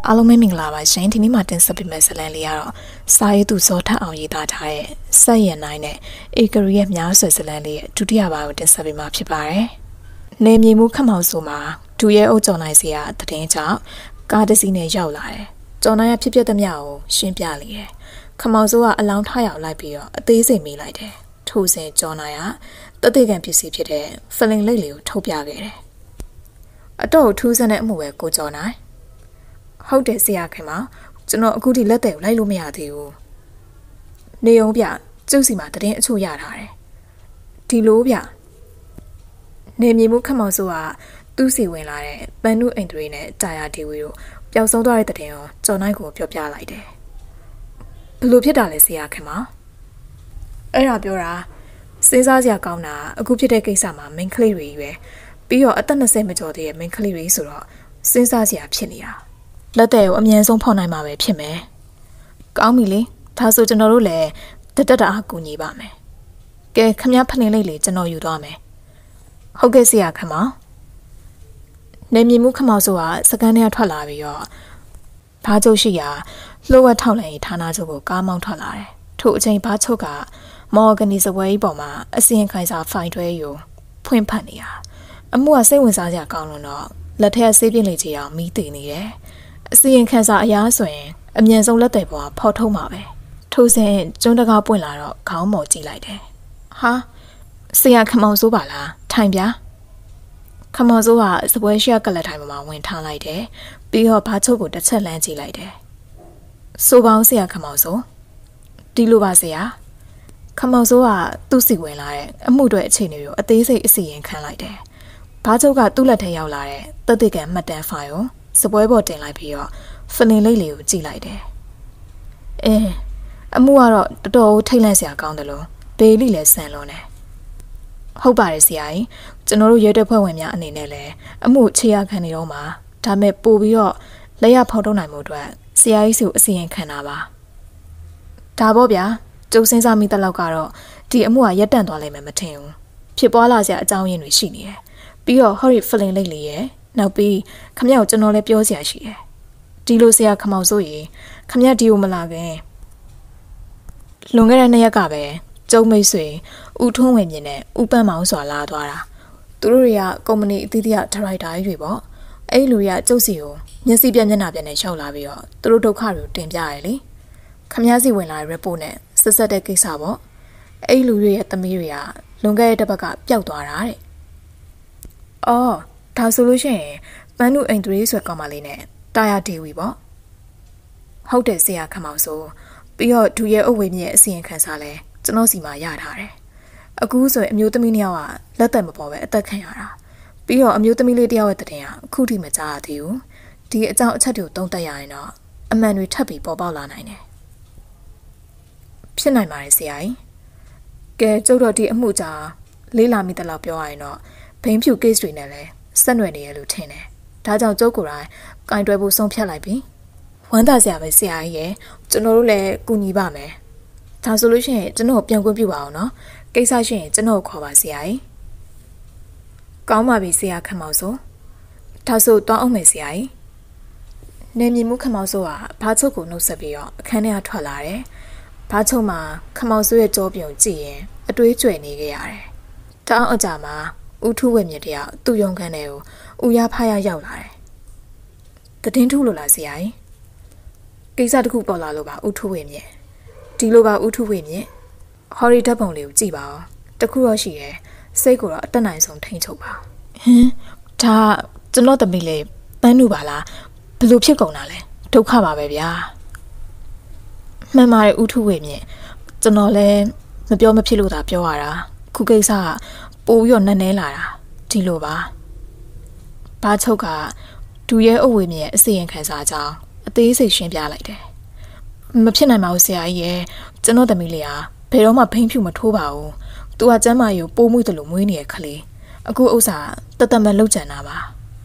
အားလုံးပဲမင်္ဂလာပါရှင်ဒီနေ့မှာတင်ဆက်ပေးမယ့်ဇာတ်လမ်းလေးကတော့စာရေးသူဇော်ထက်အောင်ရေးသားထားတဲ့စက်ရနိုင်နဲ့ဧကရီရဲ့များဆွေဇာတ်လမ်းလေးရဲ့ဒုတိယပါကိုတင်ဆက်ပေးမှာဖြစ်ပါတယ်။နေမြေမှုခမောင်ဆိုမှာဒူရဲအုပ်ကျော်နိုင်စီကတည်င်းကြောင့်ကားတစ်စီးနဲ့ရောက်လာတယ်။ကျော်နိုင်ရဖြစ်တဲ့မြကိုရှင်းပြလေတယ်။ခမောင်ဆိုကအလောင်းထားရောက်လိုက်ပြီးတော့အသေးစိတ်မေးလိုက်တယ်။ထို့စဉ်ကျော်နိုင်ကတသိကံပစ္စည်းဖြစ်တဲ့ဖလင်လိတ်လေးကိုထုတ်ပြခဲ့တယ်။အတော့ထူးဆန်းတဲ့အမှုပဲကိုကျော်နိုင်ဟုတ်တယ်ဆရာခင်ဗျာကျွန်တော်အခုထိလက်တယ်ကိုလိုက်လို့မရသေးဘူးနေအောင်ဗျကျုပ်စီမှာတရင်အချို့ရထားတယ်ဒီလိုဗျနေမြေမှုခမောင်ဆိုကသူ့စီဝင်လာတဲ့ပန်နုအိန္ဒြေနဲ့တာယာဒီဝီတို့ပျောက်ဆုံးသွားတဲ့တရင်ကိုကျော်နိုင်ကိုပြောပြလိုက်တယ်ဘလို့ဖြစ်တာလဲဆရာခင်ဗျာအဲ့ဒါပြောတာစဉ်းစားစရာကောင်းတာအခုဖြစ်တဲ့ကိစ္စမှာမိန်းကလေးတွေပဲပြီးတော့အသက်20မကျော်သေးတဲ့မိန်းကလေးတွေဆိုတော့စဉ်းစားစရာဖြစ်နေတာလက်တဲ့ကိုအမြန်ဆုံးဖော်နိုင်မှာပဲဖြစ်မယ်။ကောင်းပြီလေ။ဒါဆိုကျွန်တော်တို့လည်းတက်အားကူညီပါမယ်။ကဲခမရဖလင်းလေးလေးကျွန်တော်ယူသွားမယ်။ဟုတ်ကဲ့ဆရာခမောင်။နေမြေမှုခမောင်ဆိုတာစကန်ထဲထွက်လာပြီးတော့ဘားချုပ်ရှိရာလှုပ်ဝက်ထောက်လန်ရေးဌာနချုပ်ကိုကားမောင်းထွက်လာတယ်။ထို့အချိန်ဘားချုပ်ကမော်ဂနီစပွဲကြီးပေါ်မှာအစီရင်ခိုင်စာဖိုင်တွဲယူဖွင့်ဖတ်နေတာ။အမှုကစိတ်ဝင်စားစရာကောင်းလို့တော့လက်ထက်ဆေးပြင်းလေးချေအောင်မီးတင်နေတယ်။အစီရင်ခံစာအရာဆိုရင်အမြန်ဆုံးလက်တွေပေါ်ဖော်ထုတ်မှာပဲထိုးစင်ကျွန်းတကားပွင့်လာတော့ခေါင်းမော်ကြည့်လိုက်တယ်ဟာဆရာခမောင်စိုးပါလားထိုင်ပြခမောင်စိုးကစပွဲရှိကလက်ထိုင်မှာဝင်ထားလိုက်တယ်ပြီးတော့ဘာချုပ်ကိုတစ်ချက်လမ်းကြည့်လိုက်တယ်စိုးပေါင်းဆရာခမောင်စိုးဒီလိုပါဆရာခမောင်စိုးကသူ့စီဝင်လာတဲ့အမှုတွေအခြေအနေကိုအသေးစိတ်အစီရင်ခံလိုက်တယ်ဘာချုပ်ကသူ့လက်ထဲရောက်လာတဲ့တသက်ကန်မှတ်တမ်းဖိုင်ကိုစပွဲပေါ်တင်လိုက်ပြီးတော့ဖလင်လိတ်လေးကိုကြည့်လိုက်တယ်။အမှုကတော့တော်တော်ထိတ်လန့်စရာကောင်းတယ်လို့ဒေလီလည်းဆန်လွန်တယ်။ဟုတ်ပါတယ်ဆရာကြီးကျွန်တော်တို့ရဲတပ်ဖွဲ့ဝင်များအနေနဲ့လည်းအမှုခြေရခံနေတော့မှာဒါမဲ့ပို့ပြီးတော့လက်ရဖောက်ထုတ်နိုင်မှုအတွက်ဆရာကြီးစီကိုအစီရင်ခံတာပါ။ဒါပေါ့ဗျာကျုပ်စဉ်းစားမိတဲ့လောက်ကတော့ဒီအမှုကရက်တန့်သွားလိမ့်မယ်မထင်ဘူး။ဖြစ်ပွားလာစရာအကြောင်းရင်းတွေရှိနေတယ်။ပြီးတော့ဟော်ရီဖလင်လိတ်လေးရဲ့နောက်ပြီးခမရကိုကျွန်တော်လည်းပြောစရာရှိတယ်ဒီလိုဆရာခမောင်ဆိုရင်ခမရဒီကိုမလာခင်လွန်ခဲ့တဲ့2ရက်ကပဲကျုံမိတ်ဆွေဦးထွန်းဝင်မြင့်နဲ့ဦးပန်းမောင်စွာလာသွားတာသူတို့တွေကကုမ္ပဏီအသီးသီးဒရိုက်တာကြီးတွေပေါ့အဲ့လူတွေကကျုပ်စီကိုမျက်စိပြမျက်နှာပြနဲ့ရှောက်လာပြီးတော့သူတို့ဒုက္ခတွေကိုတင်ပြရတယ်လေခမရစီဝင်လာတဲ့ report နဲ့ဆက်တဲ့ကိစ္စပေါ့အဲ့လူတွေရဲ့သမီးတွေကလွန်ခဲ့တဲ့တစ်ပတ်ကပျောက်သွားတာတဲ့အော်ဒါဆိုလို့ရှိရင်ပန်းနုအိမ်သွေးဆွဲကောင်းမလေးနဲ့တာယာဒေဝီပေါ့ဟုတ်တယ်ဆရာခမောင်ဆိုပြီးတော့ဒူရဲအုပ်ဝေမြင့်အစီရင်ခံစာလဲကျွန်တော်စီမှာရထားတယ်အခုဆိုရင်အမျိုးသမီး2ယောက်ကလက်သက်မပေါ်ပဲအသက်ခံရတာပြီးတော့အမျိုးသမီးလေး1ယောက်ရဲ့တဲ့တင်ကအခုထိမကြားရသေးဘူးဒီအကြောင်းအချက်တွေကိုသုံးသပ်ရရင်တော့အမှန်တွေထပ်ပြီးပေါ်ပေါက်လာနိုင်တယ်ဖြစ်နိုင်ပါတယ်ဆရာကြီးကဲကျုပ်တို့ဒီအမှုကြာလေးလာမိတဲ့လောက်ပြောရရင်တော့ဘိန်းဖြူ case တွေနဲ့လဲဆက်နွယ်နေရလို့ထင်တယ်။ဒါကြောင့်ကျုပ်ကိုယ်တိုင်ကင်တွဲဖို့ဆုံးဖြတ်လိုက်ပြီ။ဝမ်းသာစရာပဲဆရာကြီးရဲ့ကျွန်တော်တို့လည်းကူညီပါမယ်။ဒါဆိုလို့ရှိရင်ကျွန်တော်ပြန်ခွင့်ပြုပါအောင်နော်။ကိစ္စရှိရင်ကျွန်တော်ခေါ်ပါဆရာကြီး။ကောင်းပါပြီဆရာခမောင်ဆို။ဒါဆိုတွားအောင်မယ်ဆရာကြီး။နေမြေမှုခမောင်ဆိုကဘာချုပ်ကိုနှုတ်ဆက်ပြီးတော့အခန်းထဲကထွက်လာတယ်။ဘာချုပ်မှာခမောင်ဆိုရဲ့ကြောပြုံကြည့်ရင်အတွေးကျွေနေခဲ့ရတယ်။တောင်းအကြမှာဦးထုဝဲမြင့်တယောက်သူ့ရုံခန်းထဲကိုဦးရဖားရရောက်လာတယ်။တည်င်းထုလို့လားဆရာကြီး။ကိစ္စတစ်ခုပေါ်လာလို့ပါဦးထုဝဲမြင့်။ဒီလိုပါဦးထုဝဲမြင့်။ဟော်ရီဓာတ်ပုံလေးကိုကြည့်ပါဦး။တခုတော့ရှိတယ်။စိတ်ကိုတော့အတက်နိုင်ဆုံးထိန်းချုပ်ပါ။ဟင်ဒါကျွန်တော်သမီးလေးပန်းနုပါလား။ဘယ်လိုဖြစ်ကုန်တာလဲ။ဒုက္ခပါပဲဗျာ။မှန်ပါတယ်ဦးထုဝဲမြင့်။ကျွန်တော်လည်းမပြောမဖြစ်လို့သာပြောရတာ။ခုကိစ္စကပိုပြီးတော့နည်းနည်းလာတာဒီလိုပါဘာချုပ်ကဒူရဲအုပ်ဝေမြင့်ရဲ့အစီရင်ခံစာကြောင်းအသေးစိတ်ရှင်းပြလိုက်တယ်မဖြစ်နိုင်ပါဘူးဆရာကြီးရဲ့ကျွန်တော်သမီးလေးဟာဘယ်တော့မှဘိန်းဖြူမထိုးပါဘူးသူကကျမ်းမာရေးကိုပိုးမှုတယ်လို့မွေးနေတဲ့ခလေးအခုဥစ္စာတသက်မဲ့လောက်ကျန်တာပါ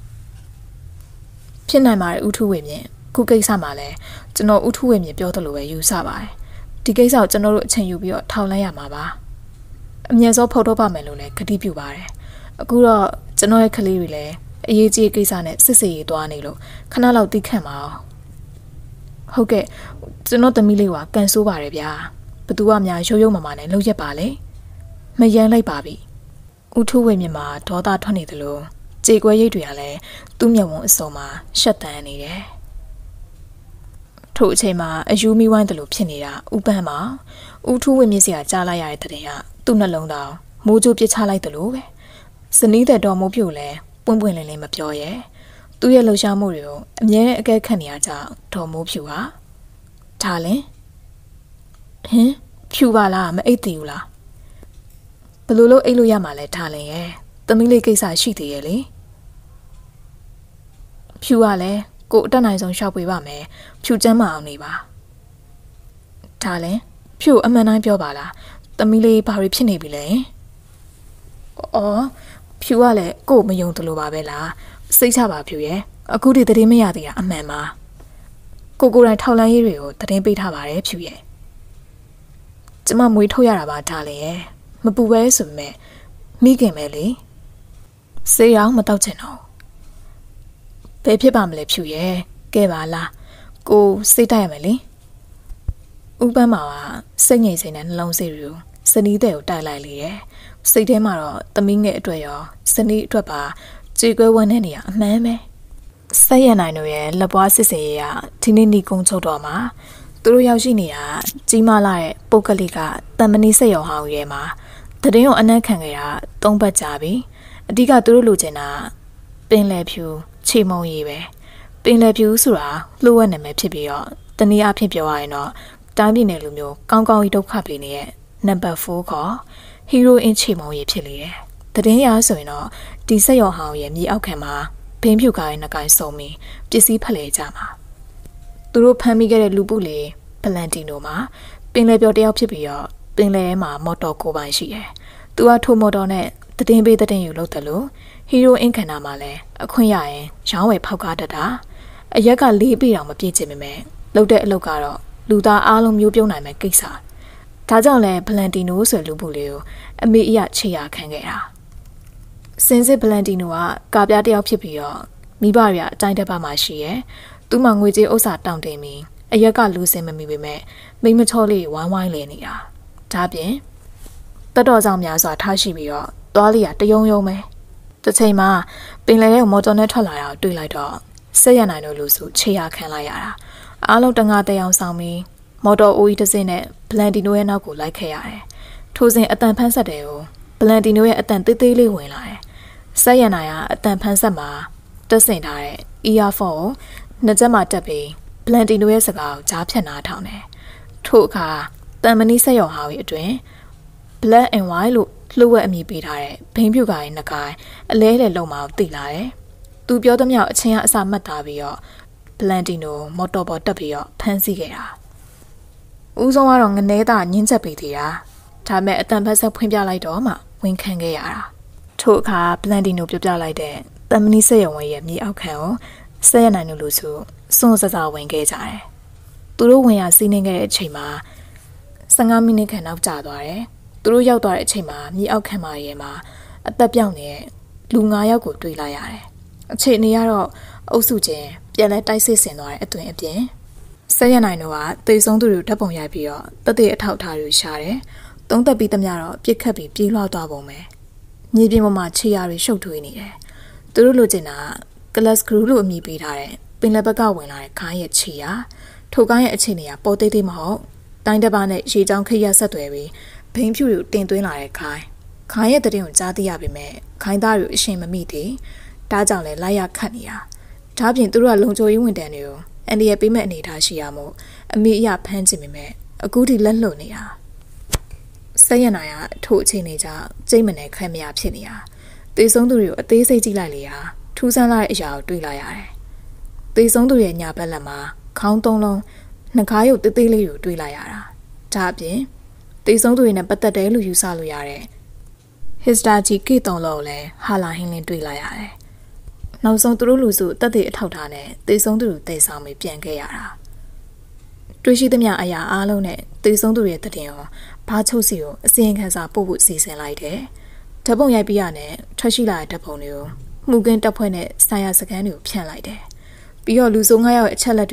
ဖြစ်နိုင်ပါတယ်ဦးထုဝေမြင့်ခုကိစ္စမှာလဲကျွန်တော်ဦးထုဝေမြင့်ပြောသလိုပဲယူဆပါတယ်ဒီကိစ္စကိုကျွန်တော်တို့အချိန်ယူပြီးတော့ထောက်လှမ်းရမှာပါအမြဲဆုံးဖော်ထုတ်ပါမယ်လို့လည်းကတိပြုပါတယ်အခုတော့ကျွန်တော်ရဲ့ကလေးတွေလည်းအရေးကြီးကိစ္စနဲ့စစ်စစ်ရေးသွားနေလို့ခဏလောက်တိခတ်ပါအောင်ဟုတ်ကဲ့ကျွန်တော်သမီးလေးကကန်ဆိုးပါတယ်ဗျာဘသူကများရုပ်ရုပ်မာမာနဲ့လှုပ်ရက်ပါလေမယမ်းလိုက်ပါပြီဦးထူးဝေမြင့်မှာဒေါသထွက်နေတယ်လို့ကြေကွဲရိတ်တွေကလည်းသူ့မျက်ဝန်းအစုံမှာရှက်တန်းနေတယ်ထို့အချိန်မှာအယူမီဝိုင်းတယ်လို့ဖြစ်နေတာဥပန်းမှာဦးထူးဝေမြင့်စီကကြားလိုက်ရတဲ့တဲ့ရင်ကသူ့နှလုံးသားမိုးကြိုးပစ်ချလိုက်တယ်လို့ပဲဇနီးတဲ့တော်မိုးပြိုလည်းပွင့်ပွင့်လင်းလင်းမပြောရဲသူ့ရဲ့လှုပ်ရှားမှုတွေကိုအမြဲအကဲခတ်နေရကြောင်းဒေါ်မိုးဖြူဟာဒါလင်ဟင်ဖြူပါလားမအိတ်သေးဘူးလားဘလို့လို့အိတ်လို့ရမှာလဲဒါလင်ရဲ့သမီးလေးကိစ္စရှိသေးရဲ့လေဖြူကလည်းကိုအတက်နိုင်ဆုံးရှောက်ပေးပါမယ်ဖြူကျမ်းမအောင်နေပါဒါလင်ဖြူအမှန်တိုင်းပြောပါလားသမီးလေးဘာတွေဖြစ်နေပြီလဲအော်ဖြူကလည်းကို့မယုံသလိုပါပဲလားစိတ်ချပါဖြူရဲ့အခုဒီသတင်းမရသေးတာအမှန်ပါကိုကိုတိုင်းထောက်လန်းရေးတွေကိုသတင်းပေးထားပါတယ်ဖြူရဲ့ကျမမွေးထုတ်ရတာပါဒါလည်းရဲ့မပူပဲဆိုပေမဲ့မိခင်ပဲလေစေးအောင်မတော့ချင်တော့ဘယ်ဖြစ်ပါမလဲဖြူရဲ့ကဲပါလားကိုစိတ်တိုက်ရမယ်လေဥပန်းမှာစိတ်ငြိမ်စိမ်နဲ့နှလုံးစိတ်တွေကိုစနီးတဲ့ကိုတိုက်လိုက်လေရဲ့စိတ်ထဲမှာတော့သမီးငယ်အတွက်ရောစနီးအတွက်ပါကြေကွဲဝန်းနေရအမှန်ပဲဆက်ရနိုင်တို့ရဲ့လက်ပွားစစ်စင်ရဒီနေ့ညီကုန်းချုပ်တော့မှာသူတို့ရောက်ရှိနေတာကြီးမားလာတဲ့ပုတ်ကလေးကတန်မဏိစက်ရုံဟောင်းရဲမှာတရင်ကိုအနက်ခံခဲ့တာ3ပတ်ကြာပြီအဓိကသူတို့လိုချင်တာပင်လယ်ဖြူခြေမုံရည်ပဲပင်လယ်ဖြူဆိုတာလှုပ်ဝက်နာမည်ဖြစ်ပြီးတော့တနည်းအားဖြင့်ပြောရရင်တော့တိုင်းပြည်နယ်လူမျိုးကောင်းကောင်းကြီးဒုက္ခပေးနေတဲ့နံပါတ်4ခေါ်ဟီရိုအင်းခြေမုံရည်ဖြစ်လေတယ်တရင်ရဆိုရင်တော့ဒီစက်ရုံဟောင်းရဲ့မြေအောက်ခံမှာဘင်းဖြူကိုင်းနှကိုင်းစုံပြီးပစ္စည်းဖလှယ်ကြမှာသူတို့ဖမ်းမိခဲ့တဲ့လူပုလေးဗလန်တီနိုမှာပင်လယ်ပြော်တယောက်ဖြစ်ပြီးတော့ပင်လယ်ထဲမှာမော်တော်ကိုပိုင်ရှိတယ်။သူကထိုမော်တော်နဲ့တည်င်းပေးတည်င်းယူလုပ်တယ်လို့ဟီရိုအင်ခန္ဓာမှာလည်းအခွင့်ရရင်ရောင်းဝယ်ဖောက်ကားတတ်တာအရက်က4ပေတောင်မပြည့်ချင်ပေမဲ့လုပ်တဲ့အလုပ်ကတော့လူသားအားလုံးမျိုးပြုံးနိုင်မဲ့ကိစ္စ။ဒါကြောင့်လဲဗလန်တီနိုဆိုလူပုလေးကိုအမေအရချေရခံခဲ့တာ။စင်စစ်ဗလန်တီနိုကကာပြားတယောက်ဖြစ်ပြီးတော့မိဘတွေအတိုင်းတစ်ပတ်မှရှိရဲ။သူ့မှာငွေကြေးဥစ္စာတောင်းတင်ပြီးအရက်ကလူစင်မမီပေမဲ့မိမချောလေးဝိုင်းဝိုင်းလဲနေတာဒါပြင်တတ်တော်ဆောင်များစွာထားရှိပြီးတော့သွားလျာတယုံယုံပဲတစ်ချိန်မှာပင်လယ်ထဲမော်တော်နဲ့ထွက်လာတာကိုတွေ့လိုက်တော့ဆက်ရနိုင်လို့လူစုခြေရခံလိုက်ရတာအားလုံးတငါတယောင်ဆောင်ပြီးမော်တော်အိုကြီးတစ်စင်းနဲ့ဗလန်တီနိုရဲ့နောက်ကိုလိုက်ခဲ့ရတယ်ထိုစဉ်အတန်ဖန်းဆက်တယ်ကိုဗလန်တီနိုရဲ့အတန်သေးသေးလေးဝင်လာတယ်ဆက်ရနိုင်ကအတန်ဖန်းဆက်မှာတက်ဆင်ထားတဲ့ earphone ကိုနှစ်ချက်မှတက်ပြီးဗလန်တီနိုရဲ့စကားကိုကြားဖြတ်နာထောင်တယ်ထို့အခါတန်မဏိဆက်ရော်ဟာကြီးအတွင် Black and White လို့လှုပ်ဝက်အမည်ပေးထားတဲ့ဘိန်းဖြူကိုင်းနှကိုင်းအလဲလဲလုံမှာကိုသိလာတယ်။သူပြောသမျှအချင်းအစမှတ်သားပြီးတော့ဗလန်တီနိုမော်တော်ပေါ်တက်ပြီးတော့ဖမ်းဆီးခဲ့တာ။ဦးဆုံးကတော့ငနဲသားညင်းချက်ပေးသေးတာ။ဒါမဲ့အတန်ဖက်ဆက်ဖွင့်ပြလိုက်တော့မှဝန်ခံခဲ့ရတာ။ထို့အခါဗလန်တီနိုပြပြလိုက်တဲ့တန်မဏိဆက်ရော်ဝဲရဲ့မြေအောက်ခံကိုဆက်ရနိုင်လို့ဆိုစွန့်စစဝင်ခဲ့ကြတယ်။သူတို့ဝင်ရစီးနှင်းခဲ့တဲ့အချိန်မှာ15မိနစ်ခန့်နောက်ကြာသွားတယ်။သူတို့ရောက်သွားတဲ့အချိန်မှာမြေအောက်ခံမရဲမှာအသက်ပြောင်းနေတဲ့လူ9ယောက်ကိုတွေ့လိုက်ရတယ်။အခြေအနေကတော့အုပ်စုချင်းပြန်လဲတိုက်စစ်ဆင်သွားတဲ့အသွင်အပြင်ဆက်ရနိုင်တော့ကသေဆုံးသူတွေဓာတ်ပုံရိုက်ပြီးတော့တသက်အထောက်အထားတွေရှာတယ်။သုံးသက်ပြီးသမျှတော့ပြစ်ခတ်ပြီးပြေးလွှားသွားပုံပဲ။မြေပြင်ပေါ်မှာခြေရာတွေရှုပ်ထွေးနေတယ်။သူတို့လိုချင်တာကလတ်စကရူလို့အမည်ပေးထားတဲ့ပင်လယ်ဘက်ကဝင်လာတဲ့ခိုင်းရဲ့ခြေရာထိုခိုင်းရဲ့အခြေအနေကပေါ်သေးသေးမဟုတ်တိုင်းတစ်ပါးနဲ့ရေချောင်းခရဆက်သွယ်ပြီးဘိန်းဖြူတွေကိုတင်သွင်းလာတဲ့ခိုင်းရဲ့တရင်ကိုကြားသိရပေမဲ့ခိုင်းသားတွေအရှင်မမိသေးဒါကြောင့်လဲလိုက်ရခတ်နေတာဒါပြင်သူတို့ကလုံချိုရေးဝန်တန်းတွေကိုအန်ဒီရဲ့ပေးမဲ့အနေထားရှိရမို့အမေအရဖမ်းချင်ပေမဲ့အခုထိလက်လွတ်နေတာဆက်ရနိုင်ကအထို့အခြေအနေကြောင့်ကျိတ်မနေခဲမရဖြစ်နေတာသေဆုံးသူတွေကိုအသေးစိတ်ကြည့်လိုက်လေဟာထူးဆန်းလာတဲ့အရာကိုတွေ့လာရတယ်သေဆုံးသူရဲ့ညာဘက်လက်မှာခေါင်း3လုံးနှကားရုပ်သေးသေးလေးကိုတွေ့လိုက်ရတာဒါအပြင်သေဆုံးသူတွေနဲ့ပတ်သက်တယ်လို့ယူဆလို့ရတဲ့ Histachi K3 လုံးကိုလည်းဟာလာဟင်းလင်းတွေ့လိုက်ရတယ်နောက်ဆုံးသူတို့လူစုတက်တဲ့အထောက်ထားနဲ့သေဆုံးသူတွေတိတ်ဆောင်ပြီးပြန်ခဲ့ရတာတွေ့ရှိသမျှအရာအားလုံးနဲ့သေဆုံးသူတွေရဲ့တည်င်းကိုဘာချုပ်စီကိုအစီရင်ခံစာပို့ဖို့စီစဉ်လိုက်တယ်ဓာတ်ပုံရိုက်ပြီးရတဲ့ထွက်ရှိလာတဲ့ဓာတ်ပုံတွေကိုမှုကင်းတပ်ဖွဲ့နဲ့ဆိုင်ရာစကန်တွေကိုဖြန့်လိုက်တယ်ပြီးတော့လူစု9ယောက်ရဲ့အချက်လက်တွေကို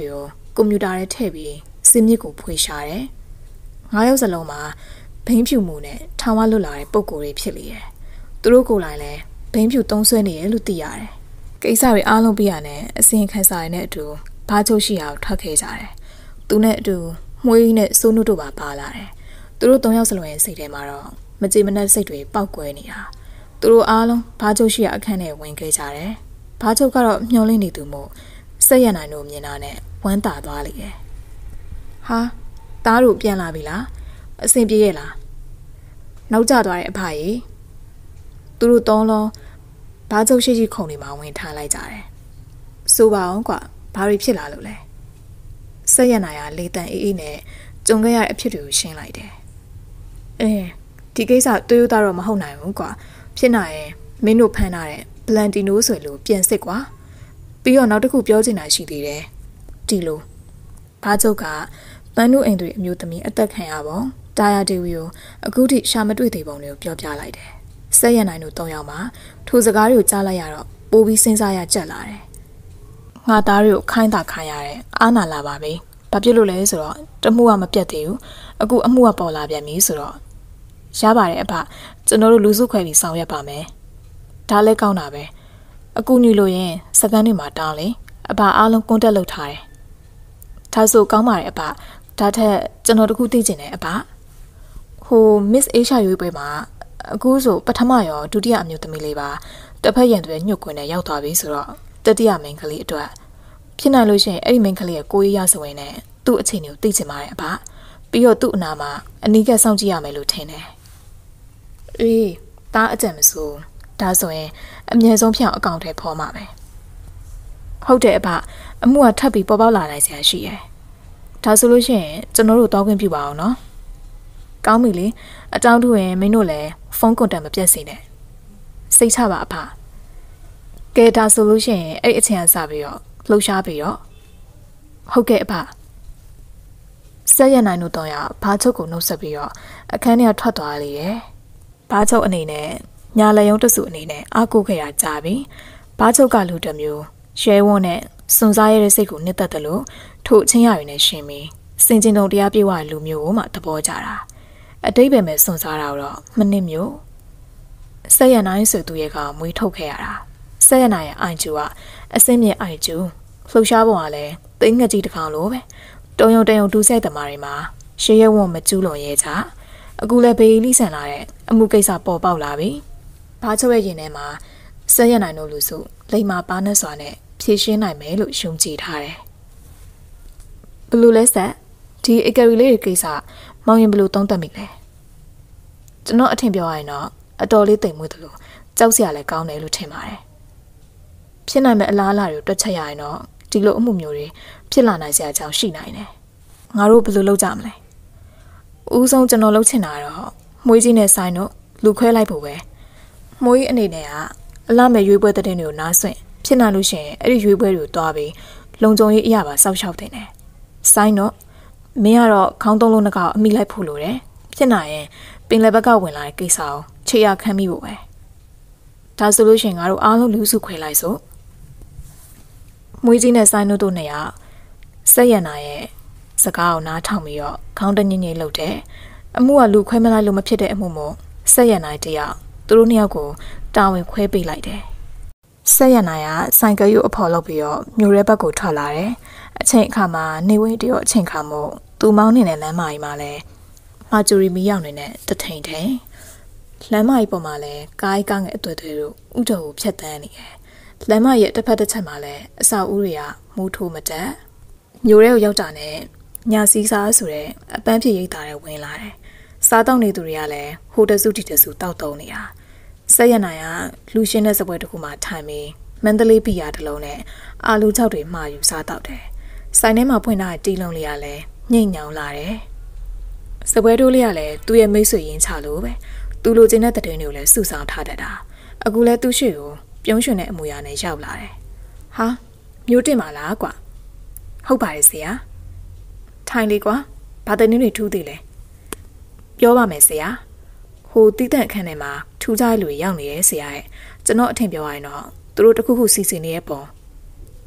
ကွန်ပျူတာထဲထည့်ပြီးစင်မြစ်ကိုဖွေရှာတယ်။9 ယောက်စလုံးမှာဘိန်းဖြူမှုနဲ့ထောင်ဝလွတ်လာတဲ့ပုံကိုယ်တွေဖြစ်လေတယ်။သူတို့ကိုယ်တိုင်လည်းဘိန်းဖြူသုံးဆွဲနေရလို့သိရတယ်။ကိစ္စတွေအားလုံးပြရနဲ့အစင်ခန်းစာရနဲ့အတူဘာချုပ်ရှိအောင်ထွက်ခဲ့ကြတယ်။သူနဲ့အတူမွေးနဲ့စိုးနုတို့ပါလာတယ်။သူတို့3 ယောက်စလုံးရဲ့စိတ်ထဲမှာတော့မကြေမနက်စိတ်တွေပောက်ကွဲနေတာ။သူတို့အားလုံးဘာချုပ်ရှိရအခန်းထဲဝင်ခဲ့ကြတယ်။ဘာချုပ်ကတော့မျောလင့်နေသူမို့ဆက်ရနိုင်လို့မြင်တာနဲ့ဝမ်းသာသွားလိမ့်တယ်။ဟာသားတို့ပြန်လာပြီလားအဆင်ပြေရဲ့လားနောက်ကျသွားတဲ့အဖကြီးသူတို့3 လုံးဘားချုပ်ရှိခုံတွေမှာဝင်ထားလိုက်ကြတယ်ဆိုပါအောင်ကွာဘာတွေဖြစ်လာလို့လဲဆက်ရနိုင်ရလေတန်အေးနဲ့ကြုံခဲ့ရတဲ့အဖြစ်တွေကိုရှင်းလိုက်တယ်ဒီကိစ္စတွေးရတော့မဟုတ်နိုင်ဘူးကွာဖြစ်နိုင်ရင်မင်းတို့ဖမ်းထားတဲ့ဘလန်တီနိုဆိုလို့ပြန်စစ်ကွာပြီးတော့နောက်တစ်ခုပြောချင်တာရှိသေးတယ်ဒီလိုဘားချုပ်ကပန်းတို့အိမ်တွေအမျိုးသမီးအသက်ခံရပုံတာယာဒေဝီကိုအခုထိရှာမတွေ့သေးပုံတွေကိုပြောပြလိုက်တယ်။ဆက်ရနိုင်တို့3 ယောက်မှာထိုစကားတွေကိုကြားလိုက်ရတော့ပိုပြီးစဉ်းစားရကြက်လာတယ်။ငါသားတွေကိုခိုင်းတာခိုင်းရတဲ့အာနာလာပါပဲ။ဘာဖြစ်လို့လဲဆိုတော့တမှုကမပြတ်သေးဘူး။အခုအမှုကပေါ်လာပြန်ပြီဆိုတော့ရပါတယ်အဖကျွန်တော်တို့လူစုခွဲပြီးဆောင်ရွက်ပါမယ်။ဒါလည်းကောင်းတာပဲ။အခုညလို့ရင်စကန်တွေမှာတောင်းလေအဖအားလုံးကွန်တက်လုပ်ထားတယ်။ဒါဆိုကောင်းပါတယ်အဖဒါထက်ကျွန်တော်တခုသိချင်တယ်အဖဟို Miss Asia ရွေးပွဲမှာအခုဆိုပထမရောဒုတိယအမျိုးသမီးလေးပါတစ်ဖက်ရန်တွေညှို့ခွင်းနဲ့ရောက်သွားပြီဆိုတော့တတိယမိန်းကလေးအတွက်ဖြစ်နိုင်လို့ရှိရင်အဲ့ဒီမိန်းကလေးရဲ့ကိုယ်ရဆိုရင်လည်းသူ့အခြေအနေကိုသိချင်ပါတယ်အဖပြီးတော့သူ့အနာမှာအနီးကပ်စောင့်ကြည့်ရမယ်လို့ထင်တယ်အေးဒါအကြံမစိုးဒါဆိုရင်အမြဲဆုံးဖြစ်အောင်အကောင့်ထဲဖော်မှာပဲဟုတ်တယ်အဖအမှုကထပ်ပြီးပေါ်ပေါက်လာနိုင်စရာရှိတယ်ဒါဆိုလို့ရှိရင်ကျွန်တော်တို့တောင်းခွင့်ပြုပါအောင်နော်ကောင်းပြီလေအကြောင်းထူရင်မင်းတို့လည်းဖုန်းကွန်တက်မပြတ်စေနဲ့စိတ်ချပါအဖကဲဒါဆိုလို့ရှိရင်အဲ့အချိန်ကစပြီးတော့လှုပ်ရှားပြီးတော့ဟုတ်ကဲ့အဖဆက်ရနိုင်တို့တော့ရဘာချုပ်ကိုနှုတ်ဆက်ပြီးတော့အခန်းထဲကထွက်သွားလေရဲ့ဘာချုပ်အနေနဲ့ညာလယုံတစုအနေနဲ့အားကိုးခဲ့တာကြာပြီဘာချုပ်ကလူတစ်မျိုးရဲဝန်းနဲ့စွန်စားရတဲ့စိတ်ကိုနှစ်သက်တယ်လို့ထို့ချင်းရရင်နဲ့ရှင်ပြီးစင်ကျင်တုံတရားပြေဝတဲ့လူမျိုးကိုမှသဘောကျတာအတိတ်ပဲမဲ့စွန်စားတာတော့မနစ်မျိုးဆက်ရနိုင်ဆိုသူရဲ့ကမွေးထုတ်ခဲ့ရတာဆက်ရနိုင်ရဲ့အိုင်ကျူကအစင်းမြင့်အိုင်ကျူလှုပ်ရှားပုံကလည်းသိငှက်ကြီးတစ်ကောင်လိုပဲတုံယုံတယုံဒူးဆက်သမားတွေမှာရှေးရဲဝံမကျူးလွန်ရဲကြအခုလည်းဘေးလိဆန်လာတဲ့အမှုကိစ္စပေါ်ပေါက်လာပြီဘာချုပ်ရဲ့ရင်ထဲမှာဆက်ရနိုင်တို့လူစုလိမ္မာပါနဲ့စွာနဲ့ဖြည့်ရှင်းနိုင်မယ်လို့ယုံကြည်ထားတယ်ဘလူးလဲဆက်ဒီအကယ်ရီလေးရဲ့ကိစ္စမောင်ရင်ဘလူးသုံးသပ်မိလဲကျွန်တော်အထင်ပြောရရင်တော့အတော်လေးတိမ်မွေးတယ်လို့ကြောက်စရာလည်းကောင်းတယ်လို့ထင်ပါတယ်ဖြစ်နိုင်မဲ့အလားအလာတွေတွက်ချက်ရရင်တော့ဒီလိုအမှုမျိုးတွေဖြစ်လာနိုင်စရာအကြောင်းရှိနိုင်တယ်ငါတို့ဘယ်လိုလုပ်ကြမလဲဦးဆုံးကျွန်တော်လုပ်ချင်တာတော့မွေးကြီးနဲ့ဆိုင်တို့လူခွဲလိုက်ဖို့ပဲမွေးအနေနဲ့ကအလားမဲ့ရွေးပွဲတဲ့တွေကိုနားဆွင့်ဖြစ်နိုင်လို့ရှိရင်အဲ့ဒီရွေးပွဲတွေကိုတွားပြီးလုံခြုံရေးအရာပါစောက်ရှောက်တင်တယ်ဆိုင်တော့မင်းကတော့ခေါင်းသုံးလုံးနှကောက်အမိလိုက်ဖို့လိုတယ်ဖြစ်နိုင်ရင်ပင်လယ်ဘက်ကဝင်လာတဲ့ကိစ္စကိုခြေရခမ်းမိဖို့ပဲဒါဆိုလို့ရှိရင်ငါတို့အားလုံးလူစုခွဲလိုက်စို့မွေးကြီးနဲ့ဆိုင်တို့တို့နှစ်ယောက်ဆက်ရနာရဲ့စကားကိုနားထောင်ပြီးတော့ခေါင်းတညင်းညင်းလှုပ်တယ်အမှုကလူခွဲမလိုက်လို့မဖြစ်တဲ့အမှုမို့ဆက်ရနိုင်တယောက်သူတို့နှစ်ယောက်ကိုတာဝန်ခွဲပေးလိုက်တယ်ဆက်ရနိုင်ကဆိုင်ကယ်ယူအဖော်လုပ်ပြီးတော့မြို့ရဲဘက်ကိုထွက်လာတယ်အချိန်အခါမှာနေဝင်းတရောအချိန်ခါမို့သူမောင်းနေတဲ့လမ်းမကြီးမှာလဲမာဂျူရီမီရောက်နေတဲ့တထိန်ထိန်လမ်းမကြီးပေါ်မှာလဲကားငယ်အသွေးသွေးတို့ဥတော်ကိုဖြတ်တန်းနေတယ်လမ်းမရဲ့တစ်ဖက်တစ်ချက်မှာလဲအဆောက်အဦတွေကမူးထိုးမတက်မြို့ရဲကိုရောက်တာနဲ့ညာစီးစားဆိုတဲ့အပန်းဖြေရိတ်သားတွေဝင်လာတယ်စားတောက်နေသူတွေကလည်းဟိုတစုတီတစုတောက်တုံးနေတာဆက်ရနိုင်ကလူရှင်းတဲ့စပွဲတစ်ခုမှာထိုင်ပြီးမန္တလေးပြည်ရတစ်လုံးနဲ့အာလူချောက်တွေမှာယူစားတောက်တယ်ဆိုင်ထဲမှာဖွင့်ထားတဲ့တီးလုံးလေးကလည်းညိတ်ညောင်လာတယ်စပွဲတိုးလေးကလည်းသူ့ရဲ့မိတ်ဆွေရင်းချလို့ပဲသူလိုချင်တဲ့တဲ့တွေကိုလည်းစုဆောင်ထားတတ်တာအခုလဲသူ့ရှိကိုပြုံးရွှင်တဲ့အမူအရာနဲ့ရောက်လာတယ်ဟာမျိုးတင်ပါလားကွာဟုတ်ပါတယ်ဆရာထိုင်လေကွာဘာတဲ့နည်းတွေထူးသေးလဲပြောပါမယ်ဆရာဟိုတိတက်အခန်းထဲမှာထူးခြားလူရောက်နေရဲ့ဆရာရဲ့ကျွန်တော်အထင်ပြောရရင်တော့သူတို့တခုခုစီစဉ်နေရဲ့ပုံ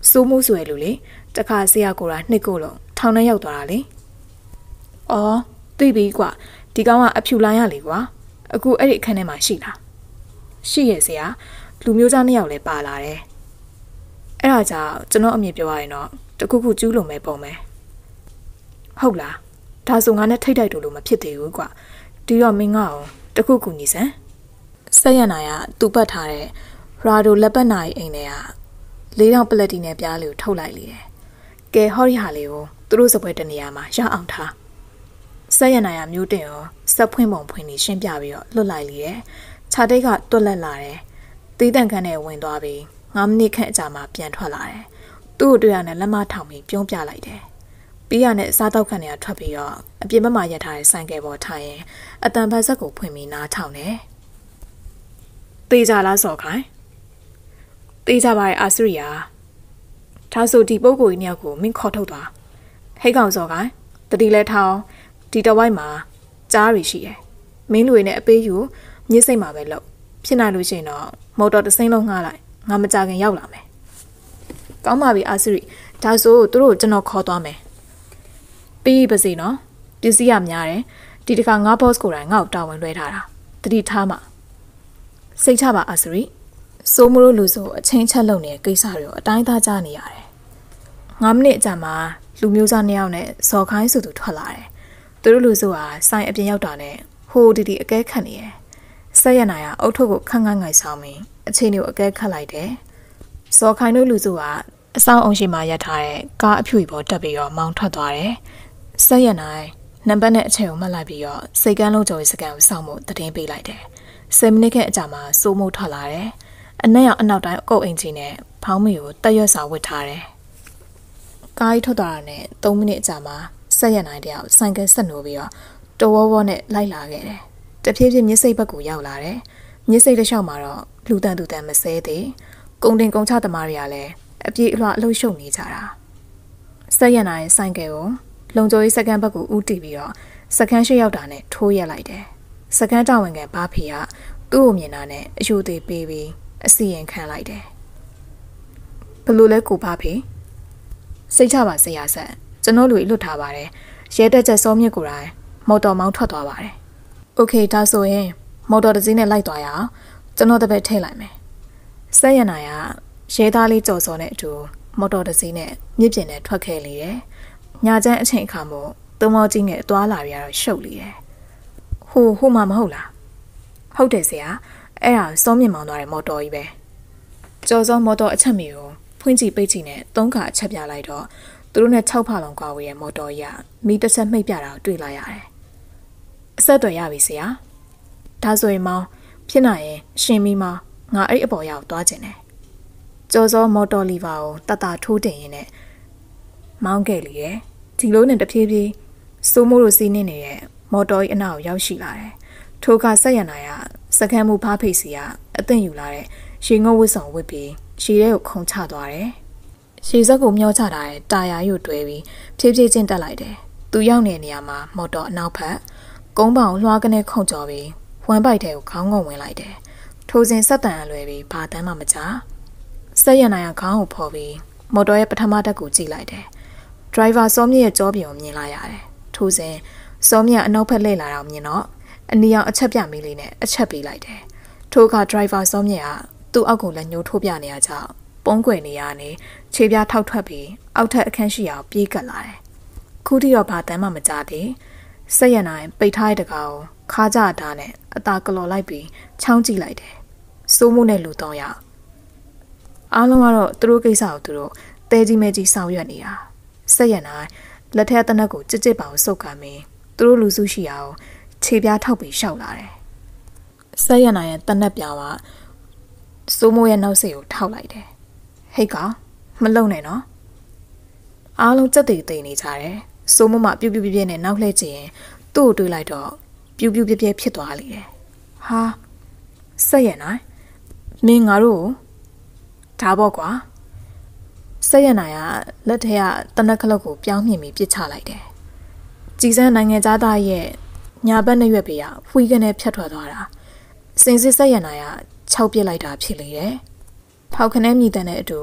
စိုးမိုးဆွဲလူလေတခါဆရာကိုယ်ကနှစ်ကိုလုံးထောင်ထဲရောက်သွားတာလေအော်သိပြီကွာဒီကောင်ကအဖြူလိုင်းရလေကွာအခုအဲ့ဒီအခန်းထဲမှာရှိလားရှိရဲ့ဆရာလူမျိုးသား2ယောက်လည်းပါလာတယ်အဲ့ဒါကြောင့်ကျွန်တော်အမြင်ပြောရရင်တော့တခုခုကျူးလွန်မဲ့ပုံပဲဟုတ်လားဒါဆိုငါနဲ့ထိတ်တိုက်တူလို့မဖြစ်သေးဘူးကွာဒီတော့မင်းကအောင်တခုခုညီစမ်းဆက်ရနာရသူ့ပတ်ထားတဲ့ရာဒိုလက်ပတ်နာရီအိမ်ထဲက4000ပလက်တီနဲ့ပြားလေးကိုထုတ်လိုက်လေတယ်ကဲဟောရီဟာလေးကိုသူတို့စပွဲတနေရာမှာရအောင်ထားဆက်ရနာရမျိုးတင်ရောစက်ဖွင့်ပုံဖွင့်နေရှင်းပြပြီးတော့လွတ်လိုက်လေတယ်ခြာတိတ်ကတွက်လက်လာတယ်သေးတန်ခန်းနဲ့ဝင်သွားပြီး9မိနစ်ခန့်အကြာမှပြန်ထွက်လာတယ်သူ့ကိုတွေ့ရတဲ့လက်မထောင်ပြီးပြုံးပြလိုက်တယ်ပြီးရနဲ့စားတော့ခန့်နေရထွက်ပြီးတော့အပြင်ဘက်မှာရပ်ထားတဲ့ဆိုင်ကယ်ပေါ်ထိုင်ရင်အတန်ဖက်ဆက်ကိုဖွင့်ပြီးနားထောင်တယ်တေးကြလားစော်ခိုင်းတေးကြပါရဲ့အာစရိယာဒါဆိုဒီပုဂ္ဂိုလ်ကြီးနှစ်ယောက်ကိုမင်းခေါ်ထုတ်သွားဟိတ်ကောင်စော်ခိုင်းတတိလဲထောင်းဒီတဝိုက်မှာကြားရီရှိတယ်မင်းလူတွေနဲ့အပေးယူမြစ်စိတ်မှာပဲလို့ဖြစ်နိုင်လို့ရှိရင်တော့မော်တော်တစ်စိမ့်လုံးငှားလိုက်ငါမကြခင်ရောက်လာမယ်ကောင်းပါပြီအာစရိဒါဆိုသူတို့ကျွန်တော်ခေါ်သွားမယ်ပြီးပါစေနော်ပစ္စည်းရများတယ်ဒီတခါငါ boss ကိုယ်တိုင်ငါ့ကိုတာဝန်လွှဲထားတာတတိထားမှာစိတ်ချပါအာစရိစိုးမလို့လူဆိုအချင်းချက်လုံနေတဲ့ကိစ္စတွေကိုအတိုင်းသားကြားနေရတယ်9မိနစ်အကြာမှာလူမျိုးစား2ယောက်နဲ့စော်ခိုင်းဆိုသူထွက်လာတယ်သူတို့လူဆိုဟာဆိုင်အပြင်ရောက်တာနဲ့ဟိုဒီအကဲခတ်နေတယ်ဆက်ရနာရအုတ်ထုတ်ကိုခန့်ခန့်ငိုင်ဆောင်ပြီးအချိန်တွေကိုအကဲခတ်လိုက်တယ်စော်ခိုင်းတို့လူဆိုကအဆောင်အောင်ရှိမှရပ်ထားတဲ့ကားအဖြူပေါ်တက်ပြီးတော့မောင်းထွက်သွားတယ်ဆက်ရနိုင်နံပါတ်နဲ့အချိန်ကိုမှတ်လိုက်ပြီးတော့စိတ်ကန်းလုံးကြော်ရေးစကန်ကိုစောင့်ဖို့တည်င်းပေးလိုက်တယ်10မိနစ်ခန့်အကြာမှာစိုးမိုးထွက်လာတယ်အနက်ရောက်အနောက်တိုင်းအကုတ်အင်ကြီးနဲ့ဖောင်းမီကိုတက်ရွက်စာဝစ်ထားတယ်ကားကြီးထွက်သွားတာနဲ့3မိနစ်အကြာမှာဆက်ရနိုင်တယောက်ဆိုင်ကယ်ဆက်နိုးပြီးတော့တော်ဝေါနဲ့လိုက်လာခဲ့တယ်တဖြည်းဖြည်းမြစ်စိတ်ဘက်ကိုရောက်လာတယ်မြစ်စိတ်တစ်လျှောက်မှာတော့လူတန်သူတန်မစဲသေးကုံတင်ကုံချသမားတွေကလည်းအပြေးအလွှာအလှုပ်ရှုပ်နေကြတာဆက်ရနိုင်ဆိုင်ကယ်ကိုလုံကျော်ရေးစကန်ဘက်ကိုဦးတည်ပြီးတော့စကန်ရှိရောက်တာနဲ့ထိုးရက်လိုက်တယ်စကန်တောင်ဝင်ကဘာဖီကသူ့ကိုမြင်တာနဲ့အယူသေးပေးပြီးအစီရင်ခံလိုက်တယ်ဘလို့လဲကိုဘာဖီစိတ်ချပါဆရာဆက်ကျွန်တော်လူလွတ်ထားပါတယ်ရဲတက်ချက်စောမြစ်ကိုယ်တိုင်မော်တော်မောင်းထွက်သွားပါတယ်โอเคဒါဆိုရင်မော်တော်တစ်စီးနဲ့လိုက်သွားရအောင်ကျွန်တော်တပည့်ထိတ်လိုက်မယ်ဆက်ရနာရရဲသားလေးကြော်စောနဲ့အတူမော်တော်တစ်စီးနဲ့မြစ်ပြင်နဲ့ထွက်ခဲ့လေတယ်ညချမ်းအချိန်အခါမို့သုံးမောကြီးနဲ့သွားလာရတော့ရှုပ်လေတယ်ဟိုမှမဟုတ်လားဟုတ်တယ်ဆရာအဲ့ဒါစောမြင့်မောင်းသွားတဲ့မော်တော်ကြီးပဲကြော်စောမော်တော်အချက်မီကိုဖွင့်ကြည့်ပိတ်ကြည့်နဲ့3ခါအချက်ပြလိုက်တော့သူတို့နဲ့6ဖာလုံးကွာဝေးရဲ့မော်တော်ကြီးကမီးတစ်ချက်မှိတ်ပြတာကိုတွေ့လိုက်ရတယ်အဆက်အသွယ်ရပြီဆရာဒါဆိုရင်မောင်ဖြစ်နိုင်ရင်ရှင်မီမောင်ငါအဲ့အပေါ်ရောက်သွားခြင်းတယ်ကြော်စောမော်တော်လီဗာကိုတတထိုးတင်ရင်းနဲ့မောင်းခဲ့လေရဲ့ဒီလိုနဲ့တဖြည်းဖြည်းစိုးမိုးတို့စီးနေနေတဲ့မော်တော်ကြီးအနောက်ရောက်ရှိလာတယ်ထိုကဆက်ရနာရစကမ်းမှုဖားဖိတ်စီကအသင့်ယူလာတဲ့ရေငုတ်ဝစ်ဆောင်ဝစ်ပြီးရှည်ထဲကိုခုန်ချသွားတယ်ရှည်စက်ကိုမျောချထားတဲ့တာယာရုပ်တွဲပြီးဖြည်းဖြည်းချင်းတက်လိုက်တယ်သူရောက်နေတဲ့နေရာမှာမော်တော်အနောက်ဘက်ကုန်းပေါင်လွှားကနေခုန်ကြော်ပြီးဝမ်းပိုက်ထဲကိုခေါင်းငုံဝင်လိုက်တယ်ထိုစဉ်ဆက်တန်အလွယ်ပြီးဘာတမ်းမှမကြားဆက်ရနာရခေါင်းကိုဖော်ပြီးမော်တော်ရဲ့ပထမတက်ကိုကြည့်လိုက်တယ်ဒရိုင်ဘာစောမြင့်ရဲ့ကြောပြင်ကိုမြင်လိုက်ရတယ်ထိုစဉ်စောမြင့်အနောက်ဘက်လှည့်လာတော့မြင်တော့အနီအောင်အချက်ပြမီးလေးနဲ့အချက်ပေးလိုက်တယ်ထိုကဒရိုင်ဘာစောမြင့်ကသူ့အောက်ကိုလက်ညှိုးထိုးပြနေရကြောင်းပုံးကွယ်နေရနေခြေပြားထောက်ထွက်ပြီးအောက်ထက်အခန်းရှိအောင်ပြေးကပ်လာတယ်ခုထိတော့ဘာတမ်းမှမကြားသေးဆက်ရနိုင်ပိတ်ထားတဲ့တကားကိုခါကြတာနဲ့အသာကလော်လိုက်ပြီးချောင်းကြည့်လိုက်တယ်စိုးမှုနဲ့လူ3ယောက်အားလုံးကတော့သူတို့ကိစ္စကိုသူတို့တဲကြီးမဲကြီးဆောင်ရွက်နေတာဆက်ရနိုင်လက်ထက်တနက်ကိုကြစ်ကြစ်ပါအောင်စုပ်ကမ်းပြီးသူတို့လူစုရှိအောင်ခြေပြားထောက်ပြီးရှောက်လာတယ်ဆက်ရနိုင်ရဲ့တနက်ပြောင်ကစိုးမိုးရဲ့နောက်စိတ်ကိုထောက်လိုက်တယ်ဟိတ်ကောင်မလုံနဲ့နော်အားလုံးကြက်သေးနေကြတယ်စိုးမိုးမပြူပြူပြပြနဲ့နောက်လှည့်ကြည့်ရင်သူ့ကိုတွေးလိုက်တော့ပြူပြူပြပြဖြစ်သွားလိမ့်တယ်ဟာဆက်ရနိုင်မင်းငါတို့ဒါပေါ့ကွာဆက်ရနိုင်ကလက်ထက်ကတနက်ခလုတ်ကိုပြောင်းမြင်ပြီးပြစ်ချလိုက်တယ်ကြည်စမ်းနိုင်ငံသားသားရဲ့ညာဘက်နဲ့ရွက်ပေးရဖွေးကနေဖြတ်ထွက်သွားတာစင်စစ်ဆက်ရနိုင်က6ပြစ်လိုက်တာဖြစ်လေတယ်ဖောက်ခနဲမြည်တဲ့အတူ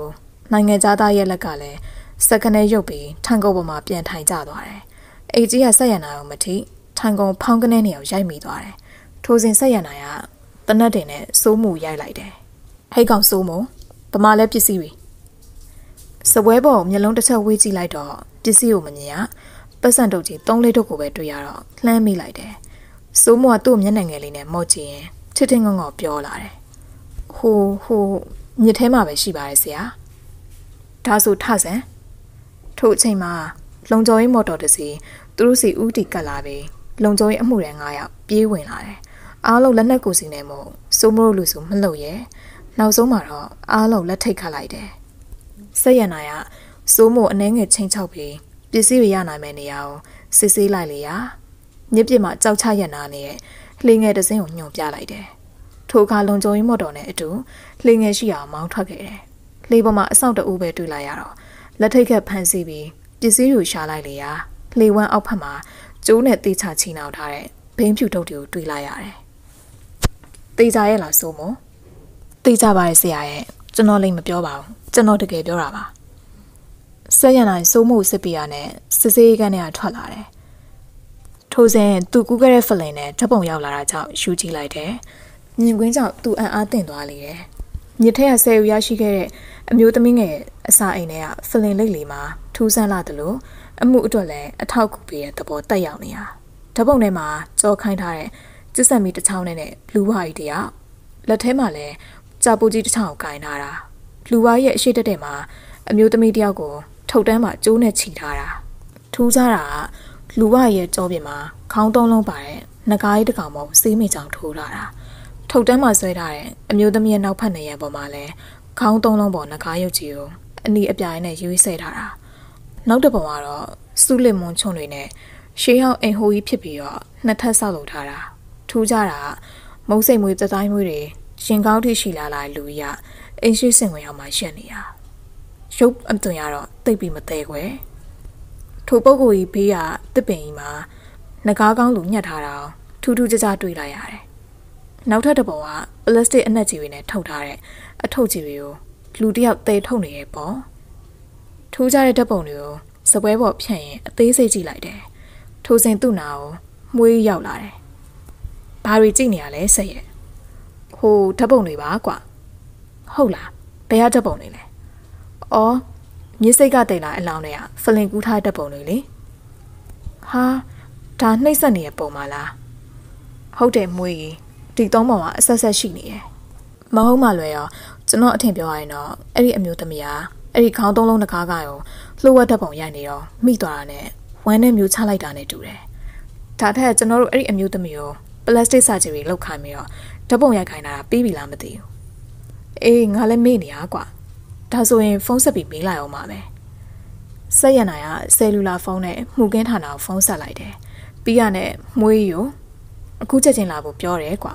နိုင်ငံသားရဲ့လက်ကလည်းစက္ကနဲ့ရုပ်ပြီးထန်ကုန်ပေါ်မှာပြန်ထိုင်ကျသွားတယ်။အိတ်ကြီးကဆက်ရနာအောင်မထိထန်ကုန်ဖောင်းကနေနေအောင်ရိုက်မိသွားတယ်။ထိုစဉ်ဆက်ရနာကတနတ်တင်နဲ့စိုးမှုရိုက်လိုက်တယ်။ဟိတ်ကောင်စိုးမှုဗမာလည်းပစ္စည်းတွေစပွဲပေါ်မျက်လုံးတစ်ချက်ဝေးကြည့်လိုက်တော့ပစ္စည်းကိုမမြင်ရပတ်စံတုပ်ကြီး3လေးတုပ်ကိုပဲတွေ့ရတော့လှမ်းမိလိုက်တယ်။စိုးမှုကသူ့မျက်နှာငယ်လေးနဲ့မော့ကြည့်ရင်ထစ်ထစ်ငေါငေါပြောလာတယ်။ဟိုမြစ်ထဲမှာပဲရှိပါတယ်ဆရာ။ဒါဆိုထဆန်ထို့အချိန်မှာလုံကျော်ရေးမော်တော်တစ်စီးသူတို့စီဦးတီကတ်လာပြီးလုံကျော်ရေးအမှုရန်9ယောက်ပြေးဝင်လာတယ်။အားလုံးလက်နက်ကိုစီနေမို့စိုးမလို့လူစုမလှုပ်ရဲနောက်ဆုံးမှာတော့အားလုံးလက်ထိတ်ခတ်လိုက်တယ်။ဆက်ရနာရစိုးမို့အနှဲငယ်ချင်းချောက်ပြီးပစ္စည်းတွေရနိုင်မယ့်နေရာကိုစစ်ဆေးလိုက်လေရာမြစ်ပြစ်မှာကြောက်ချရနာနေတဲ့လှေငယ်တစ်စင်းကိုညွှန်ပြလိုက်တယ်။ထိုအခါလုံကျော်ရေးမော်တော်နဲ့အတူလှေငယ်ရှိအောင်မောင်းထွက်ခဲ့တယ်။လှေပေါ်မှာအဆောက်တအုပ်ပဲတွေ့လိုက်ရတော့လက်ထိတ်ခတ်ဖမ်းဆီးပြီးပစ္စည်းတွေရှာလိုက်လေရာလှေဝမ်းအောက်ဖက်မှာကျိုးနဲ့တေးချချီနှောင်ထားတဲ့ဘိန်းဖြူတုပ်တွေကိုတွေ့လိုက်ရတယ်။တေးကြရဲ့လားစိုးမို့တေးကြပါရဲ့ဆရာရဲ့ကျွန်တော်လည်းမပြောပါဘူးကျွန်တော်တကယ်ပြောတာပါ။ဆက်ရနိုင်စိုးမို့စစ်ပြရနဲ့စစ်စေးကန်းနဲ့ထွက်လာတယ်။ထိုစဉ်သူကူးခဲ့တဲ့ဖလင်နဲ့ဓာတ်ပုံရောက်လာတာကြောင့်ရှူကြည့်လိုက်တယ်။မြင်ကွင်းကြောင့်သူအံ့အားသင့်သွားလေတယ်။မြစ်ထဲကဆယ်ယူရရှိခဲ့တဲ့အမျိုးသမီးငယ်အစာအိမ်ထဲကဖလင်လိတ်လေးမှာထူးဆန်းလာတယ်လို့အမှုအတွက်လည်းအထောက်ကူပေးတဲ့သဘောတက်ရောက်နေတာဓာတ်ပုံထဲမှာကြောခိုင်းထားတဲ့ကျစ်ဆက်မီတစ်ချောင်းနဲ့လူဝါကြီးတယောက်လက်ထဲမှာလည်းကြာပူကြီးတစ်ချောင်းကိုကင်ထားတာလူဝါရဲ့အရှိတက်တဲ့မှာအမျိုးသမီးတယောက်ကိုထုတ်တန်းမှာကျိုးနဲ့ချီထားတာထူးခြားတာကလူဝရဲ့ကြောပြင်မှာခေါင်းသုံးလုံးပါတဲ့ငကားကြီးတစ်ကောင်မို့စေးမိချောင်ထိုးလာတာထုတ်တန်းမှာဆွဲထားတဲ့အမျိုးသမီးရဲ့နောက်ဖက်နေရပေါ်မှာလည်းခေါင်းသုံးလုံးပေါ်ငကားရုပ်ကြီးကိုအနီးအပြိုင်နဲ့ရွေးဆဲထားတာနောက်တစ်ပုံကတော့စုလစ်မွန်ချုံတွေနဲ့ရှေးဟောင်းအိမ်ဟိုကြီးဖြစ်ပြီးတော့နှစ်ထပ်ဆောက်လုပ်ထားတာထူးခြားတာမုံစိတ်မွေးတတိုင်းမွေးတွေရှင်ကောင်းထိရှိလာလာလူရအိမ်ရှိစင်ဝင်အောင်မှရှက်နေတာရုပ်အသွင်ရတော့တိတ်ပြီးမသေးခွဲထိုပုဂ္ဂိုလ်ကြီးဘေးကတစ်ပင်ကြီးမှာငကားကောင်းလူညှက်ထားတာထူးထူးခြားခြားတွေ့လိုက်ရတယ်နောက်ထပ်တစ်ပုံကပလတ်စတစ်အနက်ကြီးတွေနဲ့ထုတ်ထားတဲ့အထုပ်ကြီးတွေကိုလူတစ်ယောက်တဲထုတ်နေရဲ့ပေါ့ထူးခြားတဲ့ဓာတ်ပုံတွေကိုစပွဲပေါ်ဖြန့်ရင်အသေးစိတ်ကြည့်လိုက်တယ်ထိုစဉ်သူ့နာကိုမွေးရောက်လာတယ်ဘာတွေကြည့်နေရလဲဆက်ရဲ့ဟိုဓာတ်ပုံတွေပါကွာဟုတ်လားဘယ်ကဓာတ်ပုံတွေလဲအော်မြစ်စိတ်ကတိတ်လာအလောင်းတွေကဖလင်ကူးထားတဲ့ဓာတ်ပုံတွေလေဟာဒါနှိမ့်ဆက်နေတဲ့ပုံပါလားဟုတ်တယ်မွေးကြီးဒီသုံးပုံကအဆက်ဆက်ရှိနေတယ်မဟုတ်မှလွယ်ရောကျွန်တော်အထင်ပြောရရင်တော့အဲ့ဒီအမျိုးသမီးကအဲ့ဒီခေါင်းသုံးလုံးတကားကရောလှုပ်ဝက်ဓာတ်ပုံရိုက်နေတော့မိသွားတာနဲ့ဝမ်းနဲ့မျိုးချလိုက်တာနဲ့တူတယ်ဒါထက်ကျွန်တော်တို့အဲ့ဒီအမျိုးသမီးကိုပလတ်စတစ်စာကြီးတွေလောက်ခိုင်းပြီးတော့ဓာတ်ပုံရိုက်ခိုင်းတာပြီးပြီလားမသိဘူးအေးငါလည်းမေ့နေရကွာဒါဆိုရင်ဖုန်းဆက်ပြီးမေးလိုက်အောင်ပါပဲဆက်ရနိုင်ကဆယ်လူလာဖုန်းနဲ့မှုကင်းဌာနကိုဖုန်းဆက်လိုက်တယ်ပြီးရနဲ့မွေးရောအခုချက်ချင်းလာဖို့ပြောတယ်ကွာ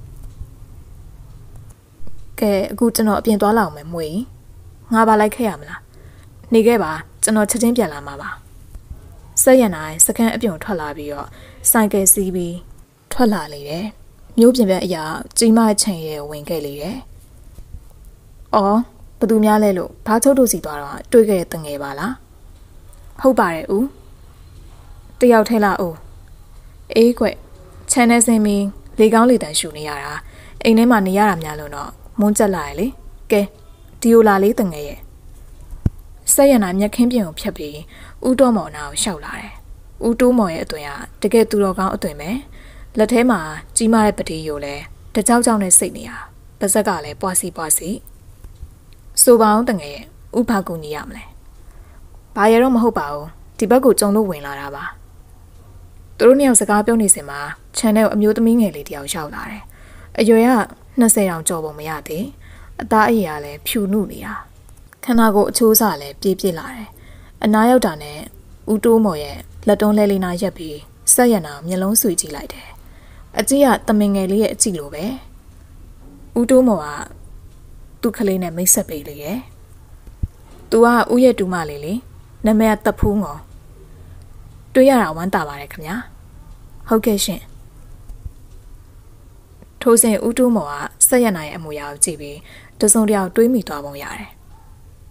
ကဲအခုကျွန်တော်အပြင်သွားလာအောင်မယ်မွေးငါပါလိုက်ခဲ့ရမလားနေခဲ့ပါကျွန်တော်ချက်ချင်းပြန်လာမှာပါဆက်ရနိုင်စကန်အပြုံထွက်လာပြီးတော့ဆိုင်ကယ်စီးပြီးထွက်လာလေတယ်မျိုးပြင်ပြအရာကြီးမချိန်ရဲဝင်ခဲ့လေတယ်အော်ဘသူများလဲလို့ဘာချုပ်တို့စီသွားတော့တွေ့ခဲ့တဲ့တငယ်ပါလားဟုတ်ပါတယ်ဦးတယောက်ထဲလားဦးအေးကွချန်နယ်စင်မီလေကောင်းလေတန်ရှူနေရတာအိမ်ထဲမှာနေရတာများလို့တော့မွန်းကျက်လာရလေကဲဒီယိုလာလေးတငယ်ရဲ့ဆက်ရနာမျက်ခင်းပြင်ကိုဖြတ်ပြီးဦးတော်မော်နာကိုရှောက်လာတယ်ဦးတိုးမော်ရဲ့အသွင်ကတကယ်သူတော်ကောင်းအသွင်ပဲလက်ထဲမှာကြီးမားတဲ့ပတိယိုလဲတကြောက်ကြောက်နဲ့စိတ်နေတာပါဇက်ကလည်းပွားစီဆိုပါအောင်တငယ်ရဲ့ဥဖာကူညီရမလဲဘာရတော့မဟုတ်ပါဘူးဒီဘက်ကိုကြုံလို့ဝင်လာတာပါသူတို့နှစ်ယောက်စကားပြောနေစင်မှာ channel အမျိုးသမီးငယ်လေးတယောက်ရောက်လာတယ်အရွယ်က20တောင်ကျော်ပုံမရသေးအသားအရည်ကလည်းဖြူနုနေတာခန္ဓာကိုယ်အချိုးစားလည်းပြေးပြစ်လာတယ်အနားရောက်တာနဲ့ဦးတိုးမော်ရဲ့လက်တွန်းလဲလေးနာရက်ပြီးဆက်ရနာမျက်လုံးဆွေကြည့်လိုက်တယ်အကြည့်ကတမင်ငယ်လေးရဲ့အကြည့်လိုပဲဦးတိုးမော်ကသူ့ကလေးနဲ့မိတ်ဆက်ပေးလေရဲ့သူကဦးရဲ့တူမလေးလေနာမည်ကတပ်ဖူးငေါတွေ့ရတာဝမ်းသာပါတယ်ခင်ဗျာဟုတ်ကဲ့ရှင်ထိုစဉ်ဦးတိုးမော်ကဆက်ရနာရဲ့အမူအရာကိုကြည့်ပြီးတစုံတယောက်တွေးမိသွားပုံရတယ်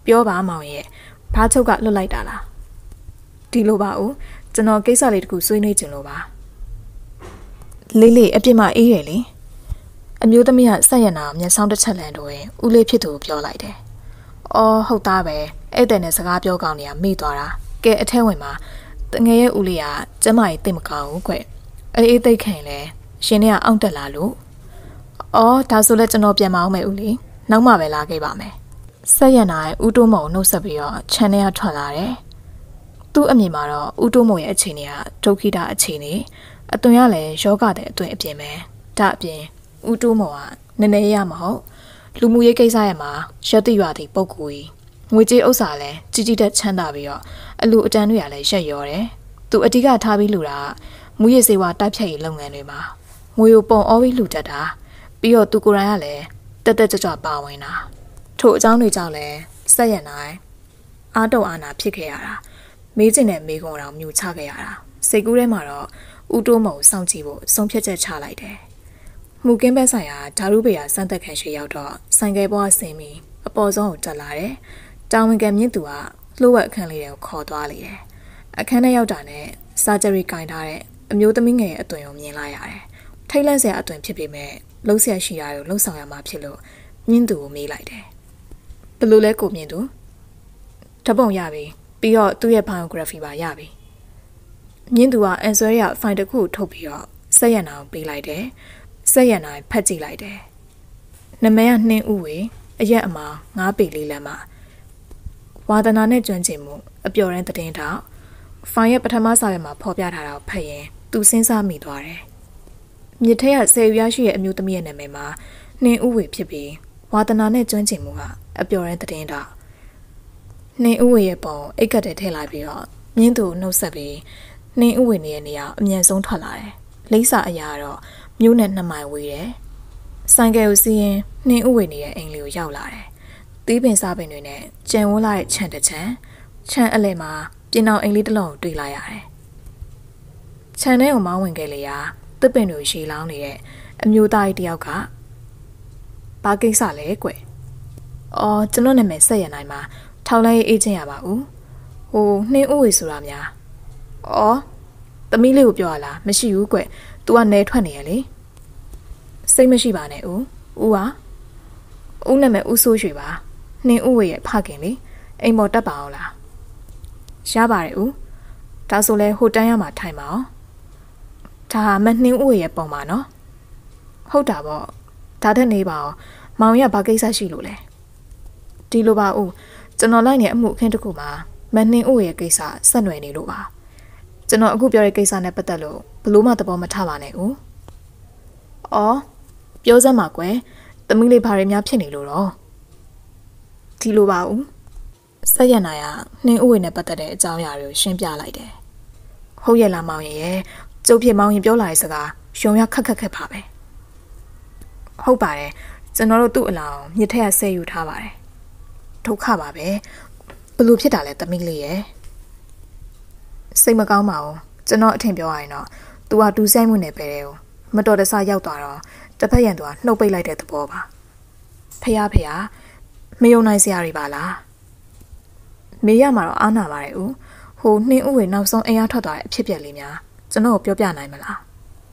ပြောပါမောင်ရဲ့ဘာချုပ်ကလွတ်လိုက်တာလားဒီလိုပါဦးကျွန်တော်ကိစ္စလေးတခုဆွေးနွေးချင်လို့ပါလေးလေးအပြစ်မအေးတယ်လေအမျိုးသမီးကဆက်ရနာမျက်စောင်းတစ်ချက်လန်တော့ရင်ဦးလေးဖြစ်သူပြောလိုက်တယ်အော်ဟုတ်သားပဲအဲ့တဲ့နဲ့စကားပြောကောင်းနေရမိသွားတာကဲအထဲဝင်မှာတငယ်ရဲ့ဦးလေးကကျမကြီးသိမကောင်းဘူးကွအေးသိခံလဲရှင်တွေကအောင့်တက်လာလို့အော်ဒါဆိုလဲကျွန်တော်ပြန်မအောင်မယ်ဦးလေးနောက်မှပဲလာခဲ့ပါမယ်ဆက်ရနာရဲ့ဦးတိုးမောင်နှုတ်ဆက်ပြီးတော့ခြံထဲကထွက်လာတယ်သူ့အမြင်မှာတော့ဦးတိုးမောင်ရဲ့အခြေအနေကဒုက္ခိတအခြေအနေအသွင်ကလည်းယောဂတဲ့အသွင်အပြင်ပဲဒါအပြင်ဦးတိုးမောင်ကနည်းနည်းရမဟုတ်လူမှုရေးကိစ္စရမှာရက်တိရွာသည့်ပုံကိုကြီးငွေကြေးဥစ္စာလည်းကြီးကြီးတက်ချမ်းသာပြီးတော့အလူအတန်းတွေကလည်းရက်ရောတယ်သူအဓိကထားပြီးလူတာမူရည်စေဝါတိုက်ဖြတ်ရေးလုပ်ငန်းတွေမှာငွေကိုပုံအောပြီးလူတက်တာပြီးတော့သူကိုယ်တိုင်ကလည်းတက်တက်ကြွကြွပါဝင်တာထို့အကြောင်းတွေကြောင့်လည်းဆက်ရနိုင်အားတော့အာနာဖြစ်ခဲ့ရတာမေးကျင်တဲ့မေးခွန်းတော်မြူချခဲ့ရတာစိတ်ကူးထဲမှာတော့ဦးတိုးမုံစောင့်ကြည့်ဖို့ဆုံးဖြတ်ချက်ချလိုက်တယ်မှုကင်းဘက်ဆိုင်ရာဓာရုပေယာစံသက်ခံရှိရောက်တော့ဆိုင်ကယ်ပေါ်ဆင်းပြီးအပေါ်ဆုံးကိုတက်လာတယ်တာဝန်ခံမြင့်သူကလှုပ်ဝက်အခန်းလေးကိုခေါ်သွားလေတယ်အခန်းထဲရောက်တာနဲ့စာဂျရီကင်ထားတဲ့အမျိုးသမီးငယ်ရဲ့အသွင်ကိုမြင်လိုက်ရတယ်ထိတ်လန့်စရာအသွင်ဖြစ်ပေမဲ့လှုပ်ဆရာရှိတာကိုလှုပ်ဆောင်ရမှာဖြစ်လို့မြင့်သူကိုမေးလိုက်တယ်ဘယ်လိုလဲကိုမြင့်သူဓပုံရပြီပြီးတော့သူ့ရဲ့ biography ပါရပြီမြင့်သူက answer ရ file တစ်ခုထုတ်ပြီးတော့ဆက်ရနာကိုပေးလိုက်တယ်ဆက်ရနာဖတ်ကြည့်လိုက်တယ်နမည်ကနှင်းဦးဝေအရက်အမောင်9ပေလေးလမ်းမှာဝါဒနာနဲ့ကျွမ်းကျင်မှုအပျော်ရမ်းသတင်းတောက်ဖိုင်ရဲ့ပထမစာရွက်မှာဖော်ပြထားတာကိုဖတ်ရင်သူစဉ်းစားမိသွားတယ်မြစ်ထက်ကဆယ်ရွာရှိရဲ့အမျိုးသမီးရဲ့နာမည်မှာနှင်းဦးဝေဖြစ်ပြီးဝါဒနာနဲ့ကျွမ်းကျင်မှုကအပျော်ရမ်းသတင်းတောက်နှင်းဦးဝေရဲ့ပုံအိတ်ကတ်တဲ့ထည့်လိုက်ပြီးတော့မြင်းသူနှုတ်ဆက်ပြီးနှင်းဦးဝေနေရဲ့နေရာအမြန်ဆုံးထွက်လာတယ်လိမ့်စာအရာတော့မြို့နဲ့2မိုင်ဝေးတယ်ဆိုင်ကယ်ကိုစီးရင်နှင်းဦးဝေနေရဲ့အိမ်လေးကိုရောက်လာတယ်သီးပင်စားပင်တွေနဲ့ကြံဝန်းလာတဲ့ခြံတစ်ခြံခြံအလယ်မှာပြင်အောင်အိမ်လေးတစ်လုံးကိုတွေ့လိုက်ရတယ်ခြံထဲကိုမောင်းဝင်ခဲ့လေရာသစ်ပင်တွေရှည်လောင်းနေတဲ့အမျိုးသားကြီးတယောက်ကဘာကိစ္စလဲကွအော်ကျွန်တော်နာမည်ဆက်ရနိုင်မှာထောက်လိုက်ရေးအေဂျင့်ရပါဦးဟိုနှင်းဦးဝေဆိုတာများအော်သမီးလေးကိုပြောရလားမရှိဘူးကွ။ तू ကနေထွက်နေရလေစိတ်မရှိပါနဲ့ဦးဟာဦးနာမည်ဦးစိုးရွှေပါနှင်းဦးဝေရဲ့ဖခင်လေအိမ်ပေါ်တက်ပါအောင်လားရပါတယ်ဦးဒါဆိုလဲဟိုတန်းရမှာထိုင်ပါအောင်ဒါဟာမနှင်းဦးဝေရဲ့ပုံပါနော်ဟုတ်တာပေါ့ဒါထက်နေပါအောင်မောင်ရဘာကိစ္စရှိလို့လဲဒီလိုပါဦးကျွန်တော်လိုက်နေအမှုအခင်းတစ်ခုမှာမနှင်းဦးရဲ့ကိစ္စဆက်နွယ်နေလို့ပါကျွန်တော်အခုပြောတဲ့ကိစ္စနဲ့ပတ်သက်လို့ဘလို့မှသဘောမထားပါနဲ့ဦး။အော်ပြောစမ်းပါကွယ်။သမီးလေးဘာတွေများဖြစ်နေလို့တော့ဒီလိုပါဦး။ဆက်ရနာရနှင်းဦးဝေနဲ့ပတ်သက်တဲ့အကြောင်းအရာတွေကိုရှင်းပြလိုက်တယ်။ဟုတ်ရဲ့လားမောင်ရဲ့ကျုပ်ဖြစ်မောင်ရင်ပြောလာတဲ့စကားရုံရခက်ပါပဲ။ဟုတ်ပါတယ်ကျွန်တော်တို့သူ့အလောင်းမြစ်ထက်ကဆဲယူထားပါတယ်။ဒုက္ခပါပဲ။ဘလို့ဖြစ်တာလဲသမီးလေးရဲ့စိတ်မကောင်းပါဘူးကျွန်တော်အထင်ပြောရရင်တော့ तू ကတူးဆိုင်မှုနဲ့ပဲတယ်မတော်တဆရောက်သွားတော့တစ်ဖက်ရန်သူကနှုတ်ပိတ်လိုက်တဲ့သဘောပါဖះမယုံနိုင်စရာတွေပါလားမေးရမှာတော့အားနာပါတယ်ဦးဟိုနှင်းဥဝေနောက်ဆုံးအိမ်ရထွက်သွားတဲ့အဖြစ်ပြက်လေးများကျွန်တော်ကိုပြောပြနိုင်မလား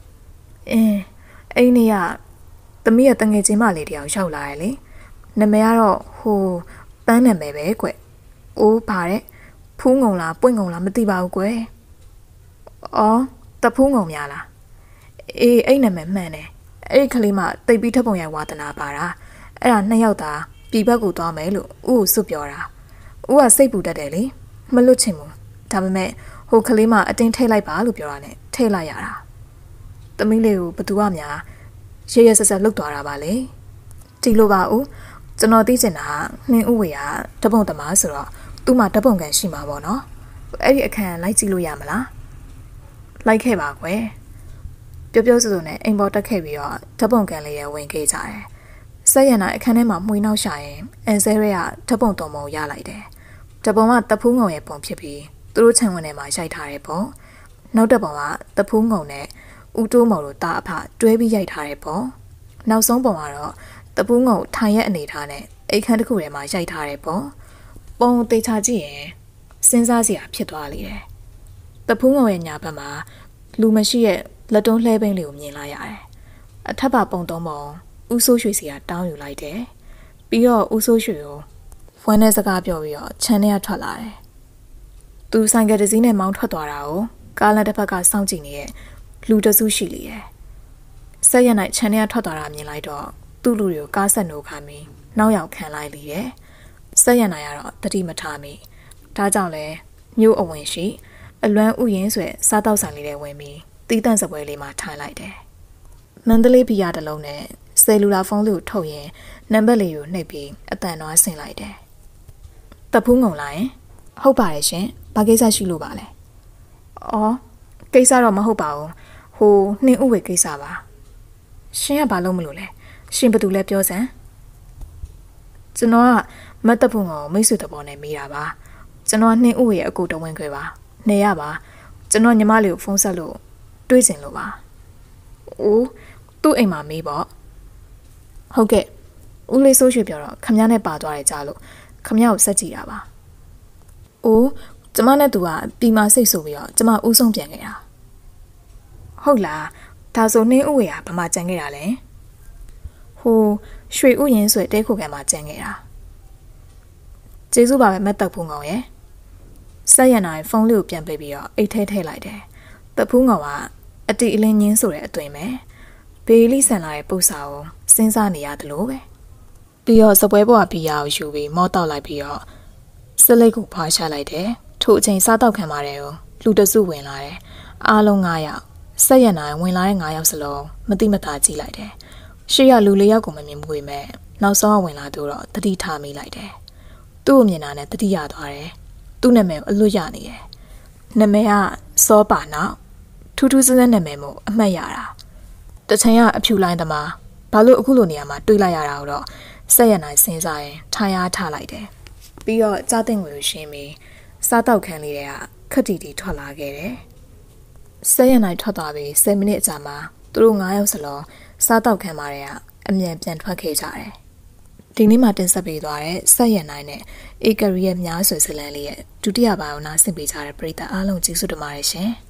အိမ်နေကသမီးရဲ့တငယ်ချင်းမလေးတယောက်ရောက်လာတယ်လေနာမည်ကတော့ဟိုပန်းနာမည်ပဲကွအိုးပါတဲ့ဖူးငုံလားပွင့်ငုံလားမသိပါဘူးကွယ်။အော်တဖူးငုံများလား။အေးအဲ့နာမည်မှန်တယ်။အဲ့ဒီကလေးမတိတ်ပြီးထပ်ပုံရိုက်ဝါသနာပါတာ။အဲ့ဒါ2ယောက်သားပြည်ဘက်ကိုသွားမယ်လို့ဦးကိုစွတ်ပြောတာ။ဦးကစိတ်ပူတတ်တယ်လေ။မလွတ်ချင်ဘူး။ဒါပေမဲ့ဟိုကလေးမအတင်းထိတ်လိုက်ပါလို့ပြောတာနဲ့ထိတ်လိုက်ရတာ။သမီးလေးကိုဘသူကများရဆက်ဆက်လှုပ်သွားတာပါလေ။ဒီလိုပါဦး။ကျွန်တော်သိချင်တာနှင်းဦးဝေကဓပုံသမားဆိုတော့သူ့မှာဓပုံကန်ရှိမှာပေါ့နော်အဲ့ဒီအခန်းလိုက်ကြည့်လို့ရမလားလိုက်ခဲ့ပါကွယ်ပြောဆိုနဲ့အိမ်ပေါ်တက်ခဲ့ပြီးတော့ဓပုံကန်လေးရဝင်ခဲ့ကြတယ်ဆက်ရနာအခန်းထဲမှာမှွေနောက်ရှာရင်အန်ဆဲရဲကဓပုံတော်မုံရလိုက်တယ်ဓပုံကတဖူးငုံရဲ့ပုံဖြစ်ပြီးသူတို့ခြံဝင်ထဲမှာရိုက်ထားတဲ့ပုံနောက်တစ်ပုံကတဖူးငုံနဲ့ဦးတိုးမော်တို့တာအဖတွဲပြီးရိုက်ထားတဲ့ပုံနောက်ဆုံးပုံကတော့တဖူးငုံထိုင်ရဲ့အနေထားနဲ့အိတ်ခမ်းတစ်ခုထဲမှာရိုက်ထားတဲ့ပုံပုံတေချာကြည့်ရင်စဉ်းစားစရာဖြစ်သွားလေတယ်တဖူးငုံရဲ့ညာဘက်မှာလူမရှိရဲ့လက်တွန်းလှဲပိန်းလေးကိုမြင်လာရတယ်အထက်ပါပုံသုံးပုံဦးစိုးရွှေစီကတောင်းယူလိုက်တယ်ပြီးတော့ဦးစိုးရွှေကိုဝမ်းနဲ့စကားပြောပြီးတော့ခြံထဲကထွက်လာတယ်သူဆိုင်ကယ်တစ်စီးနဲ့မောင်းထွက်သွားတာကိုကားလမ်းတစ်ဖက်ကစောင့်ကြည့်နေတဲ့လူတစုရှိလေတယ်ဆက်ရနိုင်ခြံထဲကထွက်သွားတာမြင်လိုက်တော့သူ့လူတွေကိုကားဆက်နှိုးခါပြီးနောက်ရောက်ခံလိုက်လေတယ်ဆက်ရနိုင်ကတော့တတိမထားမိဒါကြောင့်လဲမြို့အဝင်ရှိအလွမ်းဥယင်းဆွဲစားတောက်ဆိုင်လေးတွေဝင်ပြီးတီးတန့်စပွဲလေးမှာထိုင်လိုက်တယ်မန္တလေးဘီယာတစ်လုံးနဲ့ဆယ်လူလာဖုန်းလေးကိုထုတ်ရင်နံပါတ်လေးကိုနှိပ်ပြီးအတန်နွားဆင်လိုက်တယ်တဖူးငုံလာရင်ဟုတ်ပါတယ်ရှင်ဘာကိစ္စရှိလို့ပါလဲအော်ကိစ္စတော့မဟုတ်ပါဘူးဟိုနှင်းဥဝေကိစ္စပါရှင်ကဘာလို့မလို့လဲရှင်ဘာတူလဲပြောစမ်းကျွန်တော်ကမတ်တဖုံကိုမိတ်ဆွေတဘောနဲ့မေးတာပါကျွန်တော်နှင်းဥဝေရဲ့အကူတဝင်းခွဲပါနေရပါကျွန်တော်ညီမလေးကိုဖုန်းဆက်လို့တွေးစင်လို့ပါအိုးသူ့အိမ်မှာမေးပေါ့ဟုတ်ကဲ့ဦးလေးဆိုးရွှေပြောတော့ခမ ्या နဲ့ပါသွားတယ်ကြားလို့ခမ ्या ကိုဆက်ကြည့်တာပါအိုးကျမနဲ့သူကပြီးမှစိတ်ဆိုပြီးတော့ကျမဦးဆုံးပြန်ခဲ့တာဟုတ်လားဒါဆိုနှင်းဥဝေကဘာမှကြံခဲ့တာလဲဟိုရွှေဥယင်းဆိုတဲခုခံမှာကြံခဲ့တာကျေးဇူးပါပဲမတ်တက်ဖူးငေါရဲ့ဆက်ရနိုင်ဖုန်းလေးကိုပြန်ပေးပြီးတော့အိတ်ထဲထည့်လိုက်တယ်တဖူးငေါကအတီအလင်းညင်းဆိုတဲ့အသွင်ပဲဘေးလီဆန်လာတဲ့ပု္ပ္ပစာကိုစဉ်းစားနေရတယ်လို့ပဲပြီးတော့စပွဲပေါ်ကဘီယာကိုယူပြီးမော့တောက်လိုက်ပြီးတော့စလိတ်ကိုဖွာချလိုက်တယ်ထို့အချိန်စားတောက်ခံပါတယ်ကိုလူတစုဝင်လာတယ်အားလုံး9ယောက်ဆက်ရနိုင်ဝင်လာတဲ့9ယောက်စလုံးမတိမတာကြည့်လိုက်တယ်ရှေ့ရလူ4ယောက်ကိုမမြင်ဘူးပဲနောက်ဆုံးဝင်လာသူတော့တတိထားမိလိုက်တယ်သူ့ကိုမြင်တာနဲ့တတိရသွားတယ်သူ့နာမည်ကိုအလွတ်ရနေတယ်နာမည်ကစောပါနောက်ထူးထူးဆန်းဆန်းနာမည်မို့အမှတ်ရတာတချင်ကအဖြူလိုင်းသမားဘာလို့အခုလိုနေရာမှာတွေးလိုက်ရတာတော့ဆက်ရနိုင်စဉ်းစားရင်ထားရထားလိုက်တယ်ပြီးတော့ကြားတဲ့ငွေကိုရှင်းပြီးစားတောက်ခန်းလေးတွေကခက်တီတီထွက်လာခဲ့တယ်ဆက်ရနိုင်ထွက်သွားပြီး10မိနစ်အကြာမှာသူတို့9ယောက်စလုံးစားတောက်ခန်းမှာတွေကအမြန်ပြန်ထွက်ခဲ့ကြတယ်ဒီနေ့မှတင်ဆက်ပေးသွားတဲ့ဆက်ရနိုင်နဲ့ဧကရီရဲ့များဆွေစလန်လေးရဲ့ဒုတိယပိုင်းကိုနားဆင်ပေးကြတဲ့ပရိသတ်အားလုံးကျေးဇူးတင်ပါတယ်ရှင်